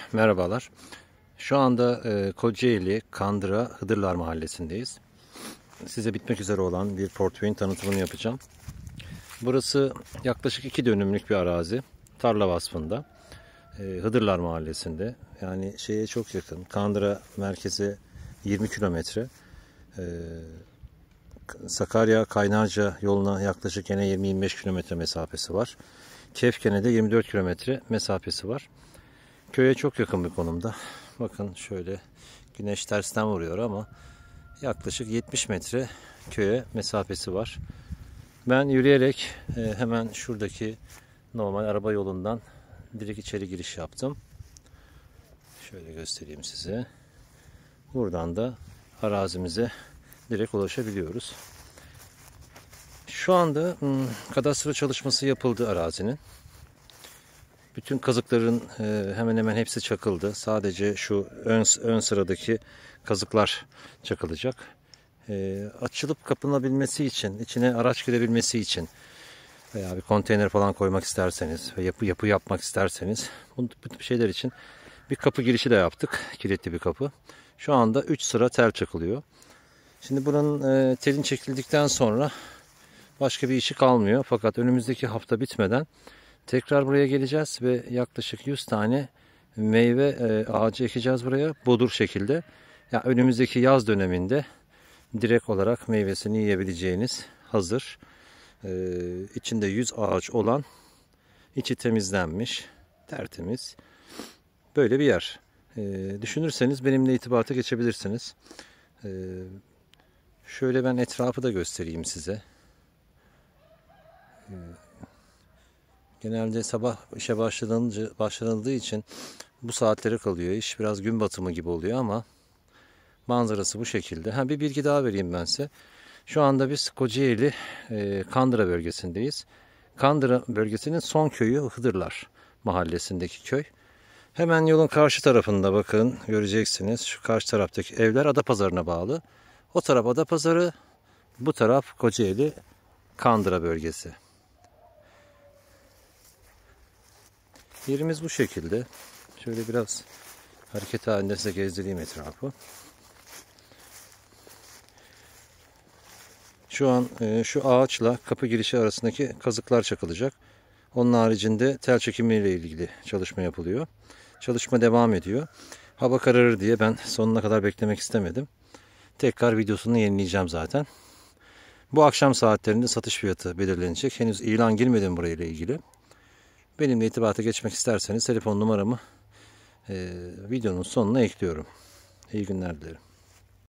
Merhabalar. Şu anda Kocaeli, Kandıra, Hıdırlar Mahallesi'ndeyiz. Size bitmek üzere olan bir portföyün tanıtımını yapacağım. Burası yaklaşık 2 dönümlük bir arazi. Tarla vasfında. Hıdırlar Mahallesi'nde. Yani şeye çok yakın. Kandıra merkeze 20 kilometre. Sakarya Kaynarca yoluna yaklaşık yine 20-25 kilometre mesafesi var. Kefken'e de 24 kilometre mesafesi var. Köye çok yakın bir konumda. Bakın şöyle güneş tersten vuruyor ama yaklaşık 70 metre köye mesafesi var. Ben yürüyerek hemen şuradaki normal araba yolundan direkt içeri giriş yaptım. Şöyle göstereyim size. Buradan da arazimize direkt ulaşabiliyoruz. Şu anda kadastro çalışması yapıldı arazinin. Bütün kazıkların hemen hemen hepsi çakıldı. Sadece şu ön sıradaki kazıklar çakılacak. Açılıp kapanabilmesi için, içine araç girebilmesi için veya bir konteyner falan koymak isterseniz ve yapı yapmak isterseniz bu tip şeyler için bir kapı girişi de yaptık. Kilitli bir kapı. Şu anda 3 sıra tel çakılıyor. Şimdi buranın telin çekildikten sonra başka bir işi kalmıyor. Fakat önümüzdeki hafta bitmeden tekrar buraya geleceğiz ve yaklaşık 100 tane meyve ağacı ekeceğiz buraya. Bodur şekilde. Yani önümüzdeki yaz döneminde direkt olarak meyvesini yiyebileceğiniz hazır. İçinde 100 ağaç olan, içi temizlenmiş, tertemiz. Böyle bir yer. Düşünürseniz benimle irtibata geçebilirsiniz. Şöyle ben etrafı da göstereyim size. Genelde sabah işe başlanıldığı için bu saatlere kalıyor iş. Biraz gün batımı gibi oluyor ama manzarası bu şekilde. Bir bilgi daha vereyim ben size. Şu anda biz Kocaeli Kandıra bölgesindeyiz. Kandıra bölgesinin son köyü Hıdırlar mahallesindeki köy. Hemen yolun karşı tarafında bakın göreceksiniz. Şu karşı taraftaki evler Adapazarı'na bağlı. O taraf Adapazarı, bu taraf Kocaeli Kandıra bölgesi. Yerimiz bu şekilde. Şöyle biraz hareket halinde size gezdireyim etrafı. Şu an şu ağaçla kapı girişi arasındaki kazıklar çakılacak. Onun haricinde tel çekimiyle ilgili çalışma yapılıyor. Çalışma devam ediyor. Hava kararır diye ben sonuna kadar beklemek istemedim. Tekrar videosunu yenileyeceğim zaten. Bu akşam saatlerinde satış fiyatı belirlenecek. Henüz ilan girmedim burayla ilgili. Benimle irtibata geçmek isterseniz telefon numaramı videonun sonuna ekliyorum. İyi günler dilerim.